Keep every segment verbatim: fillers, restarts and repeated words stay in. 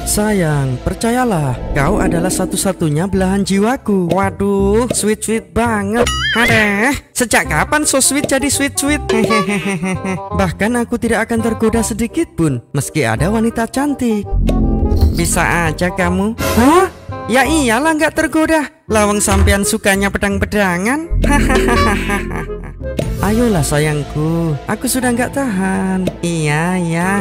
Sayang, percayalah, kau adalah satu-satunya belahan jiwaku. Waduh, sweet-sweet banget. Hadeh, sejak kapan so sweet jadi sweet-sweet? Hehehe. Bahkan aku tidak akan tergoda sedikit pun, meski ada wanita cantik. Bisa aja kamu. Hah? Ya iyalah nggak tergoda. Lawang sampean sukanya pedang-pedangan. Hahaha. Ayolah sayangku, aku sudah nggak tahan. Iya, iya.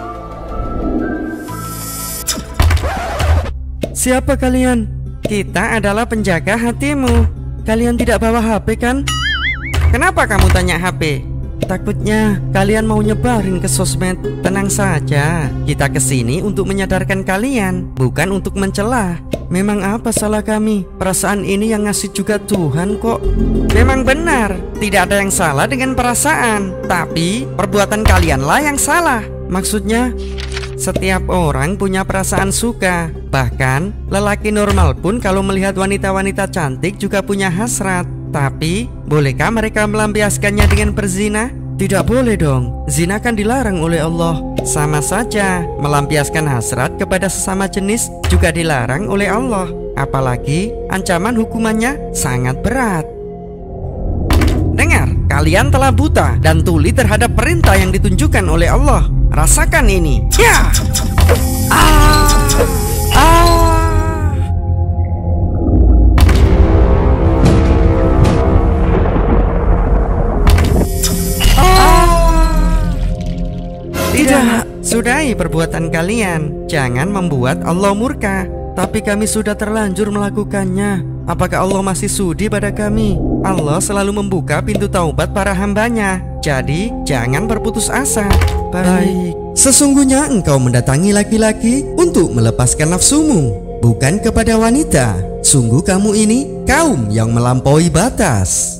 Siapa kalian? Kita adalah penjaga hatimu. Kalian tidak bawa H P kan? Kenapa kamu tanya H P? Takutnya kalian mau nyebarin ke sosmed. Tenang saja, kita kesini untuk menyadarkan kalian, bukan untuk mencela. Memang apa salah kami? Perasaan ini yang ngasih juga Tuhan kok. Memang benar, tidak ada yang salah dengan perasaan, tapi perbuatan kalianlah yang salah. Maksudnya, setiap orang punya perasaan suka. Bahkan lelaki normal pun kalau melihat wanita-wanita cantik juga punya hasrat. Tapi bolehkah mereka melampiaskannya dengan berzina? Tidak boleh dong. Zina kan dilarang oleh Allah. Sama saja, melampiaskan hasrat kepada sesama jenis juga dilarang oleh Allah. Apalagi ancaman hukumannya sangat berat. Dengar, kalian telah buta dan tuli terhadap perintah yang ditunjukkan oleh Allah. Rasakan ini. Ya. Ah. Ah. Tidak, sudahi perbuatan kalian. Jangan membuat Allah murka. Tapi kami sudah terlanjur melakukannya. Apakah Allah masih sudi pada kami? Allah selalu membuka pintu taubat para hambanya. Jadi jangan berputus asa. Baik. Sesungguhnya engkau mendatangi laki-laki untuk melepaskan nafsumu, bukan kepada wanita. Sungguh kamu ini kaum yang melampaui batas.